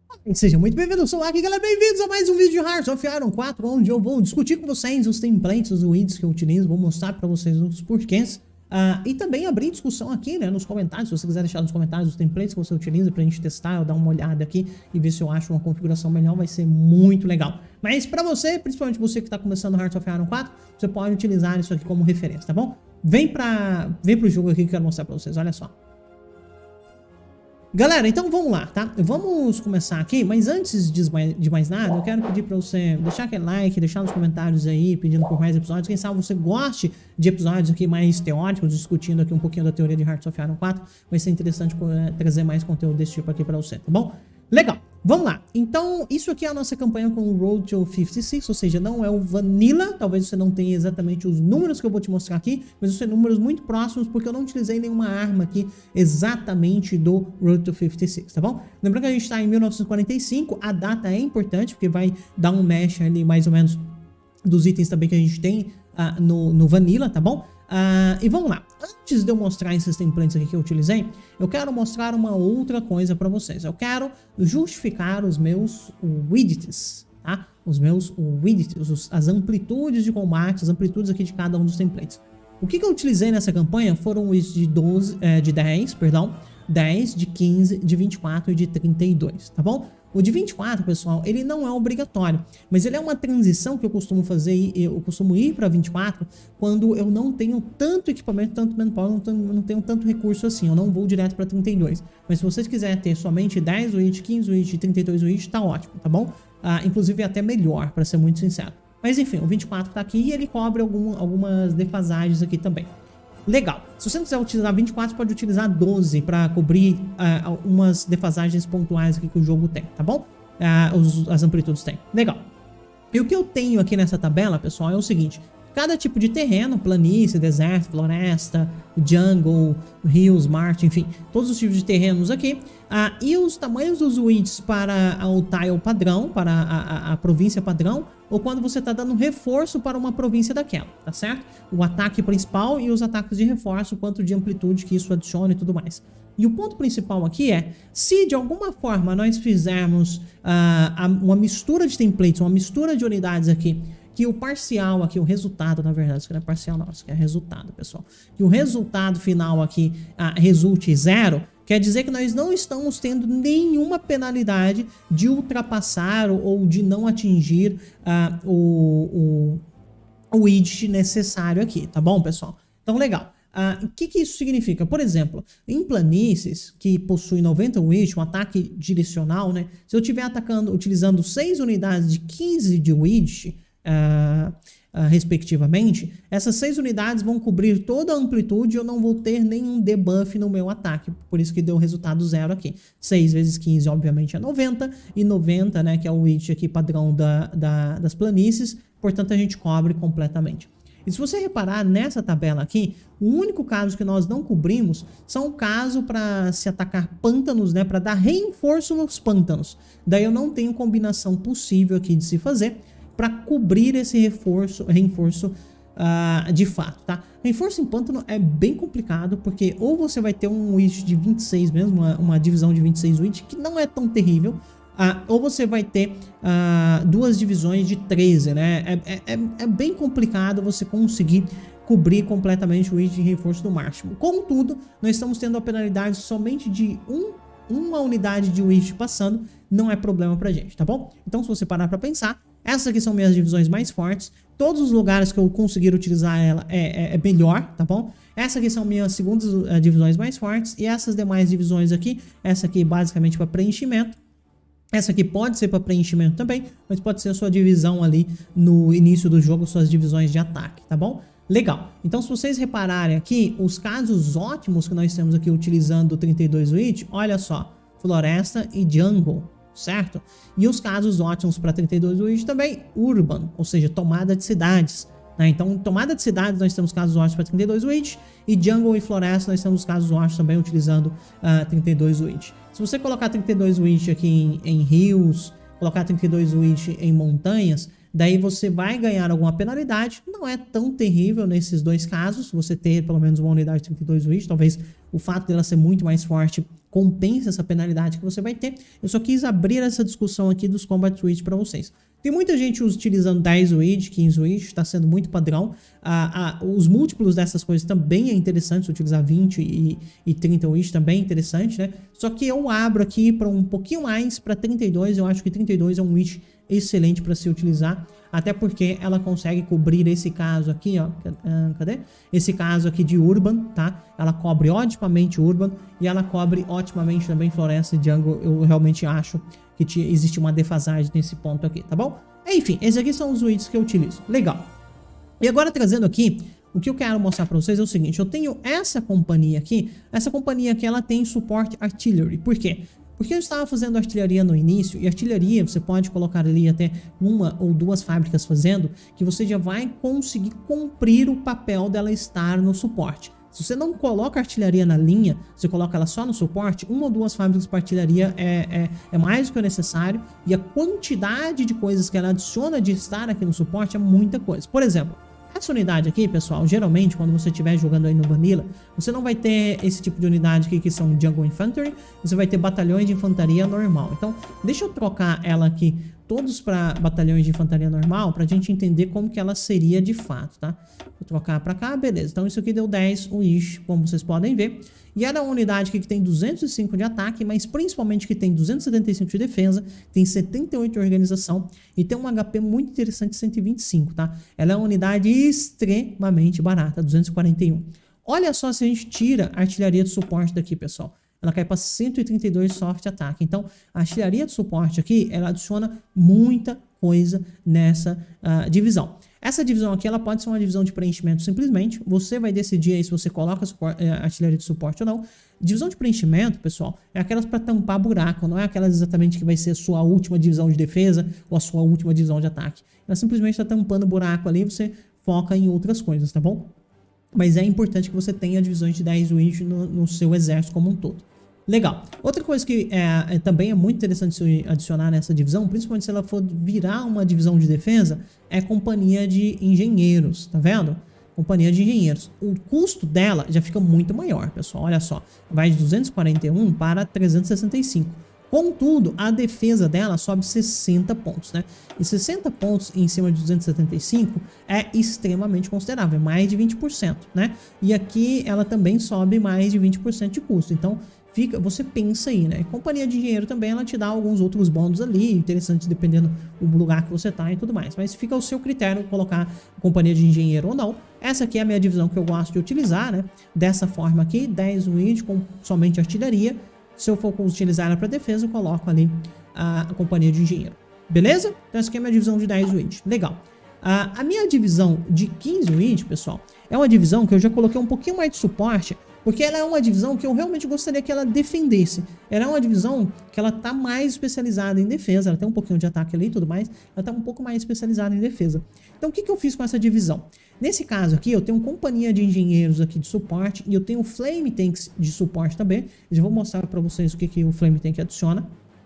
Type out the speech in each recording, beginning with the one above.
E seja muito bem-vindo, eu sou o Aki, galera, bem-vindos a mais um vídeo de Hearts of Iron 4, onde eu vou discutir com vocês os templates, os weeds que eu utilizo, vou mostrar pra vocês os porquês, e também abrir discussão aqui, né, nos comentários, se você quiser deixar nos comentários os templates que você utiliza pra gente testar, eu dar uma olhada aqui e ver se eu acho uma configuração melhor, vai ser muito legal. Mas pra você, principalmente você que tá começando Hearts of Iron 4, você pode utilizar isso aqui como referência, tá bom? Vem pro jogo aqui que eu quero mostrar pra vocês, olha só. Galera, então vamos lá, tá? Vamos começar aqui, mas antes de mais nada, eu quero pedir pra você deixar aquele like, deixar nos comentários aí, pedindo por mais episódios. Quem sabe você goste de episódios aqui mais teóricos, discutindo aqui um pouquinho da teoria de Hearts of Iron 4. Vai ser interessante trazer mais conteúdo desse tipo aqui pra você, tá bom? Legal, vamos lá. Então, isso aqui é a nossa campanha com o Road to 56, ou seja, não é o Vanilla. Talvez você não tenha exatamente os números que eu vou te mostrar aqui, mas são números muito próximos, porque eu não utilizei nenhuma arma aqui exatamente do Road to 56, tá bom? Lembrando que a gente está em 1945, a data é importante, porque vai dar um mesh ali mais ou menos dos itens também que a gente tem no Vanilla, tá bom? E vamos lá, antes de eu mostrar esses templates aqui que eu utilizei, eu quero mostrar uma outra coisa para vocês. Eu quero justificar os meus widgets, tá? Os meus widgets, as amplitudes de combate, as amplitudes aqui de cada um dos templates. O que eu utilizei nessa campanha foram os de 10, de 15, de 24 e de 32, tá bom? O de 24, pessoal, ele não é obrigatório, mas ele é uma transição que eu costumo fazer, eu costumo ir para 24 quando eu não tenho tanto equipamento, tanto manpower, não tenho tanto recurso assim, eu não vou direto para 32. Mas se vocês quiserem ter somente 10 widgets, 15 widgets e 32 widgets, tá ótimo, tá bom? Inclusive é até melhor, para ser muito sincero. Mas enfim, o 24 tá aqui e ele cobre algumas defasagens aqui também. Legal, se você não quiser utilizar 24, pode utilizar 12 para cobrir umas defasagens pontuais aqui que o jogo tem, tá bom? As amplitudes tem. Legal. E o que eu tenho aqui nessa tabela, pessoal, é o seguinte. Cada tipo de terreno, planície, deserto, floresta, jungle, rios, marte, enfim, todos os tipos de terrenos aqui. E os tamanhos dos widgets para o tile padrão, para a província padrão, ou quando você está dando reforço para uma província daquela, tá certo? O ataque principal e os ataques de reforço, quanto de amplitude que isso adiciona e tudo mais. E o ponto principal aqui é, se de alguma forma nós fizermos uma mistura de templates, uma mistura de unidades aqui, que o parcial aqui, o resultado, na verdade, isso aqui não é parcial não, isso aqui é resultado, pessoal. Que o resultado final aqui resulte 0, quer dizer que nós não estamos tendo nenhuma penalidade de ultrapassar ou de não atingir o widget necessário aqui, tá bom, pessoal? Então, legal. O que isso significa? Por exemplo, em planícies que possuem 90 widgets, um ataque direcional, né? Se eu estiver utilizando 6 unidades de 15 de widget, respectivamente, essas 6 unidades vão cobrir toda a amplitude e eu não vou ter nenhum debuff no meu ataque, por isso que deu o resultado 0 aqui. 6 vezes 15 obviamente é 90, e 90, né, que é o widget aqui padrão das planícies, portanto a gente cobre completamente. E se você reparar nessa tabela aqui, o único caso que nós não cobrimos são o caso para se atacar pântanos, né, para dar reforço nos pântanos. Daí eu não tenho combinação possível aqui de se fazer para cobrir esse reforço de fato, tá? Reforço em pântano é bem complicado, porque ou você vai ter um widget de 26 mesmo, uma divisão de 26 widgets, que não é tão terrível, ou você vai ter 2 divisões de 13, né? É bem complicado você conseguir cobrir completamente o widget de reforço do máximo. Contudo, nós estamos tendo a penalidade somente de uma unidade de widget passando, não é problema pra gente, tá bom? Então, se você parar pra pensar, essas aqui são minhas divisões mais fortes. Todos os lugares que eu conseguir utilizar ela é melhor, tá bom? Essas aqui são minhas segundas divisões mais fortes. E essas demais divisões aqui, essa aqui basicamente para preenchimento. Essa aqui pode ser para preenchimento também, mas pode ser a sua divisão ali no início do jogo, suas divisões de ataque, tá bom? Legal. Então, se vocês repararem aqui, os casos ótimos que nós temos aqui utilizando o 32 widget, olha só, floresta e jungle, certo? E os casos ótimos para 32 widget também, urban, ou seja, tomada de cidades, né? Então, tomada de cidades nós temos casos ótimos para 32 widget, e jungle e floresta nós temos casos ótimos também utilizando 32 widget. Se você colocar 32 widget aqui em rios, colocar 32 widget em montanhas, daí você vai ganhar alguma penalidade. Não é tão terrível nesses dois casos, você ter pelo menos uma unidade de 32 widget, talvez o fato dela ser muito mais forte compensa essa penalidade que você vai ter. Eu só quis abrir essa discussão aqui dos Combat Switch para vocês. Tem muita gente utilizando 10 Witch, 15 Witch, está sendo muito padrão. Os múltiplos dessas coisas também é interessante, utilizar 20 e 30 Witch também é interessante, né? Só que eu abro aqui para um pouquinho mais, para 32, eu acho que 32 é um Witch excelente para se utilizar, até porque ela consegue cobrir esse caso aqui, ó, cadê? Esse caso aqui de Urban, tá? Ela cobre otimamente Urban e ela cobre otimamente também Floresta e Jungle. Eu realmente acho que existe uma defasagem nesse ponto aqui, tá bom? Enfim, esses aqui são os widgets que eu utilizo. Legal. E agora trazendo aqui, o que eu quero mostrar para vocês é o seguinte, eu tenho essa companhia aqui ela tem suporte artillery. Por quê? Porque eu estava fazendo artilharia no início, e artilharia você pode colocar ali até 1 ou 2 fábricas fazendo, que você já vai conseguir cumprir o papel dela estar no suporte. Se você não coloca artilharia na linha, você coloca ela só no suporte, 1 ou 2 fábricas para artilharia é mais do que o necessário, e a quantidade de coisas que ela adiciona de estar aqui no suporte é muita coisa. Por exemplo, essa unidade aqui, pessoal, geralmente quando você estiver jogando aí no Vanilla, você não vai ter esse tipo de unidade aqui que são Jungle Infantry, você vai ter batalhões de infantaria normal. Então, deixa eu trocar ela aqui todos para batalhões de infantaria normal, para a gente entender como que ela seria de fato, tá? Vou trocar para cá, beleza. Então isso aqui deu 10 Wish, como vocês podem ver. E era uma unidade aqui que tem 205 de ataque, mas principalmente que tem 275 de defesa, tem 78 de organização e tem um HP muito interessante, 125, tá? Ela é uma unidade extremamente barata, 241. Olha só se a gente tira a artilharia de suporte daqui, pessoal. Ela cai para 132 soft ataque. Então, a artilharia de suporte aqui, ela adiciona muita coisa nessa divisão. Essa divisão aqui, ela pode ser uma divisão de preenchimento simplesmente. Você vai decidir aí se você coloca artilharia de suporte ou não. Divisão de preenchimento, pessoal, é aquelas para tampar buraco. Não é aquelas exatamente que vai ser a sua última divisão de defesa ou a sua última divisão de ataque. Ela simplesmente está tampando buraco ali, você foca em outras coisas, tá bom? Mas é importante que você tenha divisões de 10 Wish no seu exército como um todo. Legal. Outra coisa que também é muito interessante se adicionar nessa divisão, principalmente se ela for virar uma divisão de defesa, é companhia de engenheiros, tá vendo? Companhia de engenheiros. O custo dela já fica muito maior, pessoal. Olha só, vai de 241 para 365. Contudo, a defesa dela sobe 60 pontos, né? E 60 pontos em cima de 275 é extremamente considerável, é mais de 20%, né? E aqui ela também sobe mais de 20% de custo. Então, você pensa aí, né? Companhia de engenheiro também, ela te dá alguns outros bônus ali, interessantes dependendo do lugar que você tá e tudo mais. Mas fica ao seu critério colocar companhia de engenheiro ou não. Essa aqui é a minha divisão que eu gosto de utilizar, né? Dessa forma aqui, 10 Wind com somente artilharia. Se eu for utilizar ela para defesa, eu coloco ali a companhia de engenheiro. Beleza? Então essa aqui é a minha divisão de 10 Wind. Legal. A minha divisão de 15 Wind, pessoal, é uma divisão que eu já coloquei um pouquinho mais de suporte, porque ela é uma divisão que eu realmente gostaria que ela defendesse. Ela é uma divisão que ela tá mais especializada em defesa. Ela tem um pouquinho de ataque ali e tudo mais. Ela tá um pouco mais especializada em defesa. Então o que eu fiz com essa divisão? Nesse caso aqui eu tenho companhia de engenheiros aqui de suporte. E eu tenho Flame Tanks de suporte também. Eu já vou mostrar para vocês o que o Flame Tank adiciona.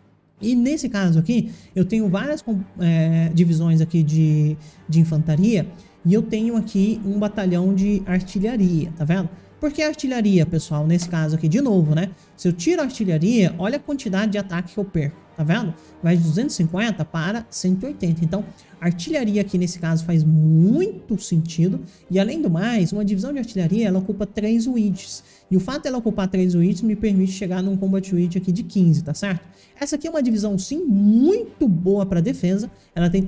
E nesse caso aqui eu tenho várias divisões aqui de infantaria. E eu tenho aqui um batalhão de artilharia, tá vendo? Porque a artilharia, pessoal, nesse caso aqui, de novo, né? Se eu tiro a artilharia, olha a quantidade de ataque que eu perco, tá vendo? Vai de 250 para 180. Então, a artilharia aqui, nesse caso, faz muito sentido. E, além do mais, uma divisão de artilharia, ela ocupa 3 widgets. E o fato dela ocupar 3 widgets me permite chegar num combat widget aqui de 15, tá certo? Essa aqui é uma divisão, sim, muito boa para defesa. Ela tem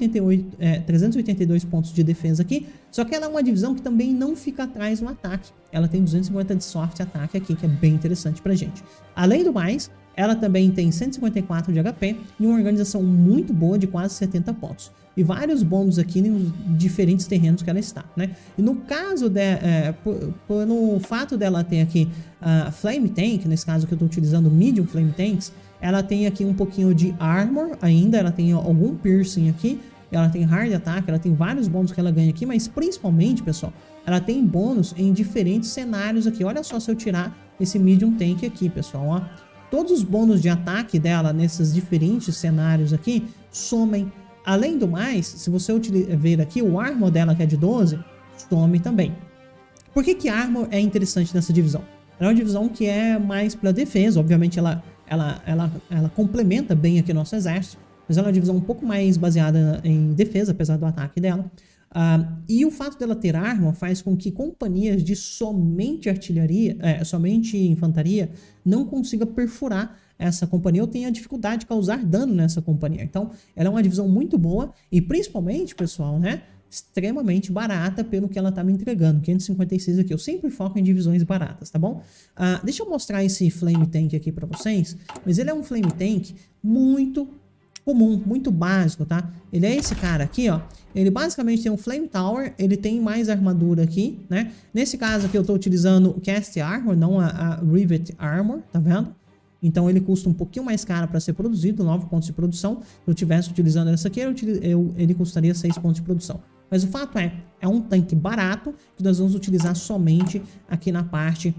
382 pontos de defesa aqui. Só que ela é uma divisão que também não fica atrás no ataque. Ela tem 250 de soft ataque aqui, que é bem interessante pra gente. Além do mais, ela também tem 154 de HP e uma organização muito boa de quase 70 pontos. E vários bônus aqui nos diferentes terrenos que ela está, né? E no caso, pelo fato dela ter aqui Flame Tank, nesse caso que eu estou utilizando Medium Flame Tanks, ela tem aqui um pouquinho de Armor ainda, ela tem algum Piercing aqui, ela tem Hard Attack, ela tem vários bônus que ela ganha aqui, mas principalmente, pessoal, ela tem bônus em diferentes cenários aqui. Olha só se eu tirar esse Medium Tank aqui, pessoal, ó. Todos os bônus de ataque dela nesses diferentes cenários aqui somem. Além do mais, se você ver aqui, o Armor dela, que é de 12, some também. Por que Armor é interessante nessa divisão? Ela é uma divisão que é mais para defesa, obviamente ela complementa bem aqui o nosso exército, mas ela é uma divisão um pouco mais baseada em defesa, apesar do ataque dela. E o fato dela ter arma faz com que companhias de somente artilharia, somente infantaria, não consiga perfurar essa companhia ou tenha dificuldade de causar dano nessa companhia. Então, ela é uma divisão muito boa e principalmente, pessoal, né, extremamente barata pelo que ela tá me entregando. 556 aqui, eu sempre foco em divisões baratas, tá bom? Deixa eu mostrar esse Flame Tank aqui pra vocês, mas ele é um Flame Tank muito comum, muito básico, tá? Ele é esse cara aqui, ó. Ele basicamente tem um Flame Tower, ele tem mais armadura aqui, né? Nesse caso aqui eu tô utilizando o Cast Armor, não a Rivet Armor, tá vendo? Então ele custa um pouquinho mais caro para ser produzido, 9 pontos de produção. Se eu estivesse utilizando essa aqui, ele custaria 6 pontos de produção. Mas o fato é um tanque barato que nós vamos utilizar somente aqui na parte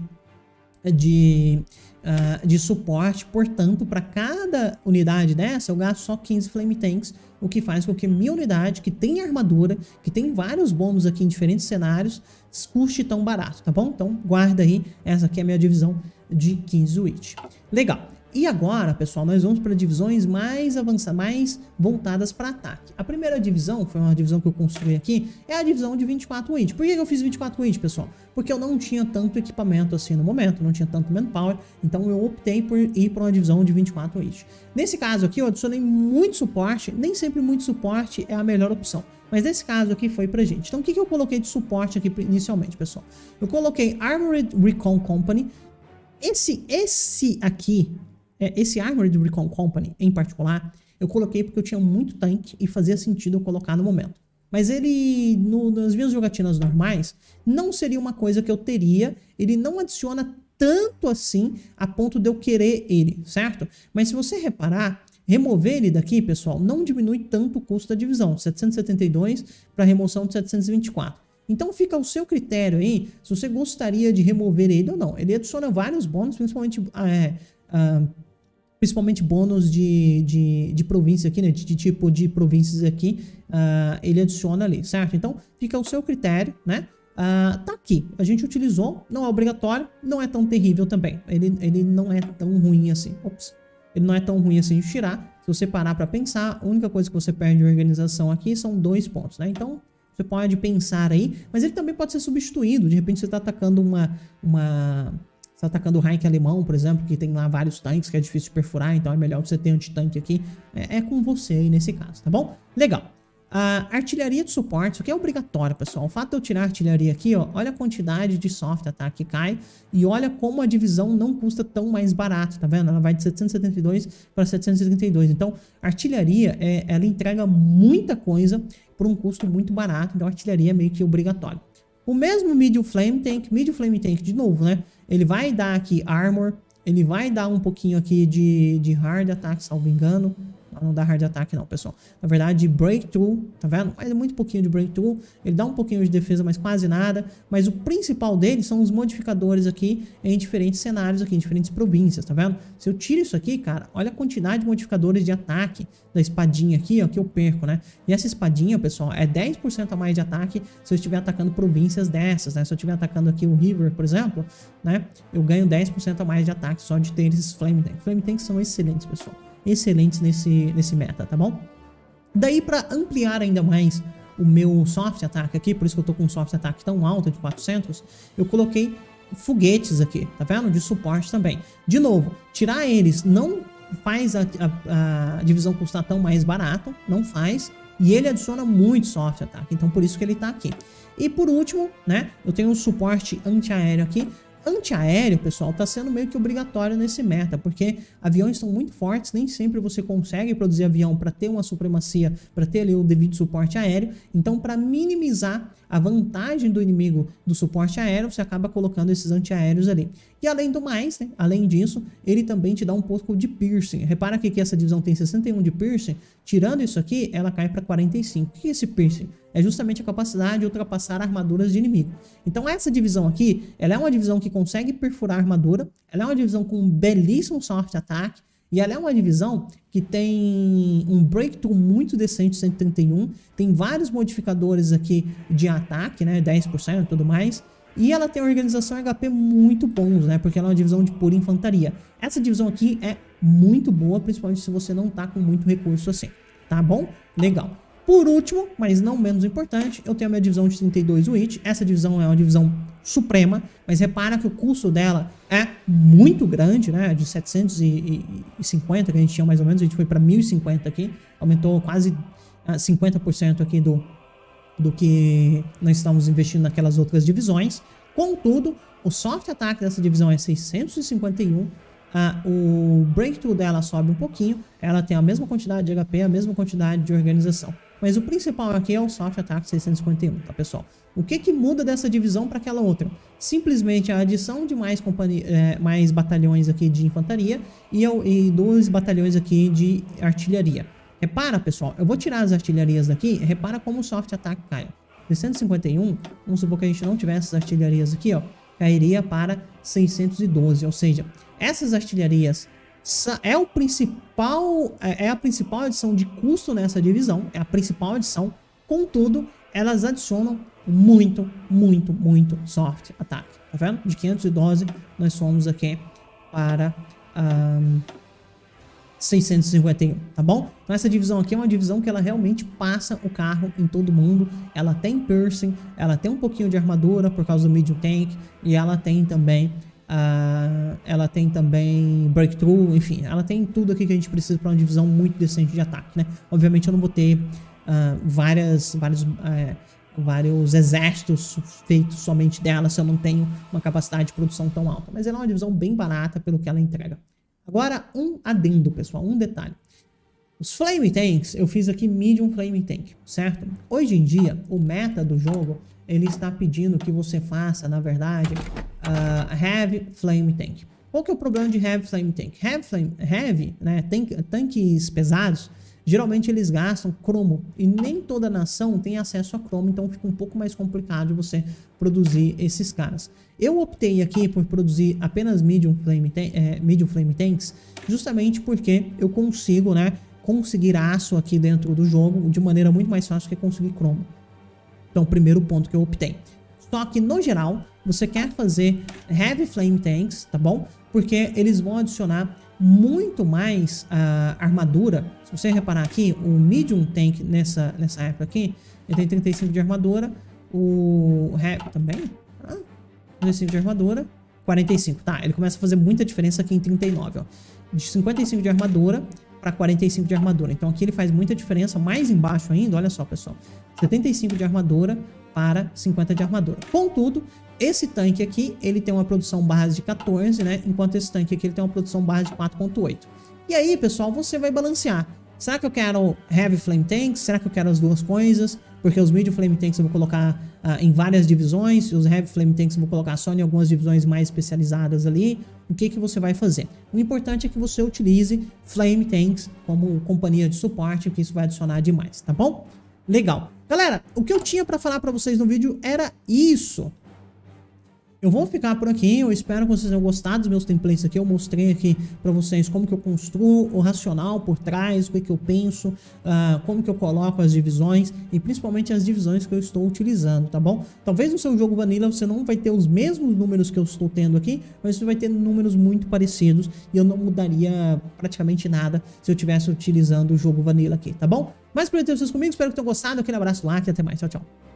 de suporte. Portanto, para cada unidade dessa, eu gasto só 15 Flame Tanks, o que faz com que minha unidade, que tem armadura, que tem vários bônus aqui em diferentes cenários, custe tão barato, tá bom? Então, guarda aí, essa aqui é a minha divisão de 15 Witch. Legal. E agora, pessoal, nós vamos para divisões mais avançadas, mais voltadas para ataque. A primeira divisão, foi uma divisão que eu construí aqui, é a divisão de 24 Witch. Por que eu fiz 24 Witch, pessoal? Porque eu não tinha tanto equipamento assim no momento, não tinha tanto manpower, então eu optei por ir para uma divisão de 24 Witch. Nesse caso aqui, eu adicionei muito suporte, nem sempre muito suporte é a melhor opção. Mas nesse caso aqui foi pra gente. Então o que eu coloquei de suporte aqui inicialmente, pessoal? Eu coloquei Armored Recon Company. Esse aqui... Esse Armored Recon Company, em particular, eu coloquei porque eu tinha muito tanque e fazia sentido eu colocar no momento. Mas ele, nas minhas jogatinas normais, não seria uma coisa que eu teria. Ele não adiciona tanto assim a ponto de eu querer ele, certo? Mas se você reparar, remover ele daqui, pessoal, não diminui tanto o custo da divisão. 772 para remoção de 724. Então fica ao seu critério aí, se você gostaria de remover ele ou não. Ele adiciona vários bônus, principalmente bônus de província aqui, né? De tipo de províncias aqui, ele adiciona ali, certo? Então, fica ao seu critério, né? Tá aqui, a gente utilizou, não é obrigatório, não é tão terrível também. Ele não é tão ruim assim. Ops. Ele não é tão ruim assim de tirar. Se você parar pra pensar, a única coisa que você perde de organização aqui são 2 pontos, né? Então, você pode pensar aí, mas ele também pode ser substituído. De repente, você tá atacando Você tá atacando o Reich alemão, por exemplo, que tem lá vários tanques, que é difícil de perfurar, então é melhor você ter anti-tanque aqui. É com você aí nesse caso, tá bom? Legal. Artilharia de suporte, isso aqui é obrigatório, pessoal. O fato de eu tirar a artilharia aqui, ó, olha a quantidade de soft attack que cai e olha como a divisão não custa tão mais barato, tá vendo? Ela vai de 772 para 732. Então, a artilharia, ela entrega muita coisa por um custo muito barato, então a artilharia é meio que obrigatório. O mesmo Medium Flame Tank de novo, né? Ele vai dar aqui Armor, ele vai dar um pouquinho aqui de Hard Attack, salvo engano. Não dá Hard Attack não, pessoal. Na verdade, Breakthrough, tá vendo? Mas é muito pouquinho de Breakthrough. Ele dá um pouquinho de defesa, mas quase nada. Mas o principal dele são os modificadores aqui em diferentes cenários aqui, em diferentes províncias, tá vendo? Se eu tiro isso aqui, cara, olha a quantidade de modificadores de ataque da espadinha aqui, ó, que eu perco, né? E essa espadinha, pessoal, é 10% a mais de ataque se eu estiver atacando províncias dessas, né? Se eu estiver atacando aqui o River, por exemplo, né? Eu ganho 10% a mais de ataque só de ter esses Flame Tanks. Flame Tanks são excelentes, pessoal. Excelentes nesse meta, tá bom? Daí, para ampliar ainda mais o meu soft attack aqui, por isso que eu tô com um soft attack tão alto de 400, eu coloquei foguetes aqui, tá vendo? De suporte também. De novo, tirar eles não faz a divisão custar tão mais barato, não faz, e ele adiciona muito soft attack, então por isso que ele tá aqui. E por último, né, eu tenho um suporte antiaéreo aqui. Antiaéreo, pessoal, tá sendo meio que obrigatório nesse meta, porque aviões estão muito fortes, nem sempre você consegue produzir avião para ter uma supremacia, para ter ali o devido suporte aéreo. Então, para minimizar a vantagem do inimigo do suporte aéreo, você acaba colocando esses antiaéreos ali. E além do mais, né, além disso, ele também te dá um pouco de piercing. Repara aqui que essa divisão tem 61 de piercing, tirando isso aqui, ela cai para 45. O que é esse piercing? É justamente a capacidade de ultrapassar armaduras de inimigo. Então essa divisão aqui, ela é uma divisão que consegue perfurar a armadura, ela é uma divisão com um belíssimo soft attack, e ela é uma divisão que tem um breakthrough muito decente, 131, tem vários modificadores aqui de ataque, né, 10% e tudo mais. E ela tem organização e HP muito bons, né? Porque ela é uma divisão de pura infantaria. Essa divisão aqui é muito boa, principalmente se você não tá com muito recurso assim. Tá bom? Legal. Por último, mas não menos importante, eu tenho a minha divisão de 32 Witch. Essa divisão é uma divisão suprema, mas repara que o custo dela é muito grande, né? De 750 que a gente tinha mais ou menos, a gente foi para 1050 aqui, aumentou quase 50% aqui do que nós estamos investindo naquelas outras divisões. Contudo, o soft attack dessa divisão é 651. O breakthrough dela sobe um pouquinho. Ela tem a mesma quantidade de HP, a mesma quantidade de organização. Mas o principal aqui é o soft attack 651, tá, pessoal? O que muda dessa divisão para aquela outra? Simplesmente a adição de mais batalhões aqui de infantaria e 2 batalhões aqui de artilharia. Repara, pessoal, eu vou tirar as artilharias daqui, repara como o soft attack cai. 651, vamos supor que a gente não tivesse as artilharias aqui, ó, cairia para 612, ou seja, essas artilharias é a principal adição de custo nessa divisão, é a principal adição, contudo, elas adicionam muito soft attack, tá vendo? De 512, nós somos aqui para 651, tá bom? Então essa divisão aqui é uma divisão que ela realmente passa o carro em todo mundo. Ela tem piercing, ela tem um pouquinho de armadura por causa do medium tank, e ela tem também breakthrough, enfim, ela tem tudo aqui que a gente precisa para uma divisão muito decente de ataque, né? Obviamente eu não vou ter vários exércitos feitos somente dela se eu não tenho uma capacidade de produção tão alta, mas ela é uma divisão bem barata pelo que ela entrega. Agora, um adendo, pessoal, um detalhe. Os Flame Tanks, eu fiz aqui Medium Flame Tank, certo? Hoje em dia, o meta do jogo, ele está pedindo que você faça, na verdade, Heavy Flame Tank. Qual que é o problema de Heavy Flame Tank? Heavy, né, tanques pesados, geralmente eles gastam cromo, e nem toda nação tem acesso a cromo, então fica um pouco mais complicado de você produzir esses caras. Eu optei aqui por produzir apenas Medium Flame Tanks, justamente porque eu consigo, né, conseguir aço aqui dentro do jogo de maneira muito mais fácil que conseguir cromo. Então, o primeiro ponto que eu optei. Só que, no geral, você quer fazer Heavy Flame Tanks, tá bom? Porque eles vão adicionar muito mais armadura. Se você reparar aqui, o Medium Tank nessa época aqui, ele tem 35 de armadura. O Heavy também, 35 de armadura, 45. Tá, ele começa a fazer muita diferença aqui em 39, ó. De 55 de armadura para 45 de armadura. Então aqui ele faz muita diferença. Mais embaixo ainda, olha só, pessoal. 75 de armadura para 50 de armadura. Contudo, esse tanque aqui, ele tem uma produção base de 14, né? Enquanto esse tanque aqui, ele tem uma produção base de 4.8. E aí, pessoal, você vai balancear. Será que eu quero Heavy Flame Tanks? Será que eu quero as duas coisas? Porque os Medium Flame Tanks eu vou colocar em várias divisões. E os Heavy Flame Tanks eu vou colocar só em algumas divisões mais especializadas ali. O que você vai fazer? O importante é que você utilize Flame Tanks como companhia de suporte, que isso vai adicionar demais, tá bom? Legal. Galera, o que eu tinha para falar para vocês no vídeo era isso. Eu vou ficar por aqui, eu espero que vocês tenham gostado dos meus templates aqui. Eu mostrei aqui pra vocês como que eu construo o racional por trás, o que eu penso, como que eu coloco as divisões e principalmente as divisões que eu estou utilizando, tá bom? Talvez no seu jogo Vanilla você não vai ter os mesmos números que eu estou tendo aqui, mas você vai ter números muito parecidos e eu não mudaria praticamente nada se eu estivesse utilizando o jogo Vanilla aqui, tá bom? Mas por ter vocês comigo, espero que tenham gostado, aquele abraço lá e até mais, tchau, tchau.